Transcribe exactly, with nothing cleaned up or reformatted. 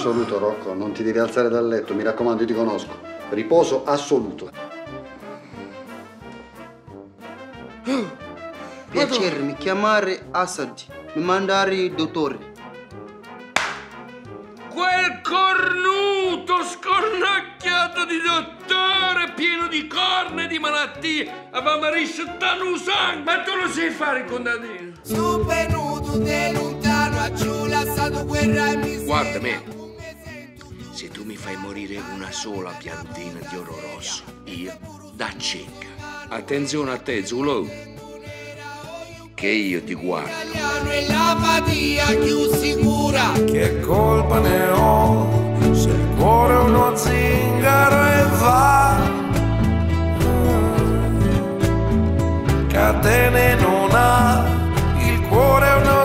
assoluto, Rocco, non ti devi alzare dal letto, mi raccomando, io ti conosco. Riposo assoluto. Piacermi chiamare Assad, mi mandare il dottore. Quel cornuto scornacchiato di dottore, pieno di corna e di malattie, aveva riscettato un sangue. Ma tu lo sai fare il contadino? Sto venuto de lontano, a giù lasciato guerra e miseria. Guarda me, se tu mi fai morire una sola piantina di oro rosso, io da cieca. Attenzione a te, Zulo, che io ti guardo. E la fatica più sicura. Che colpa ne ho se il cuore è uno zingaro e va. Catene non ha, il cuore è una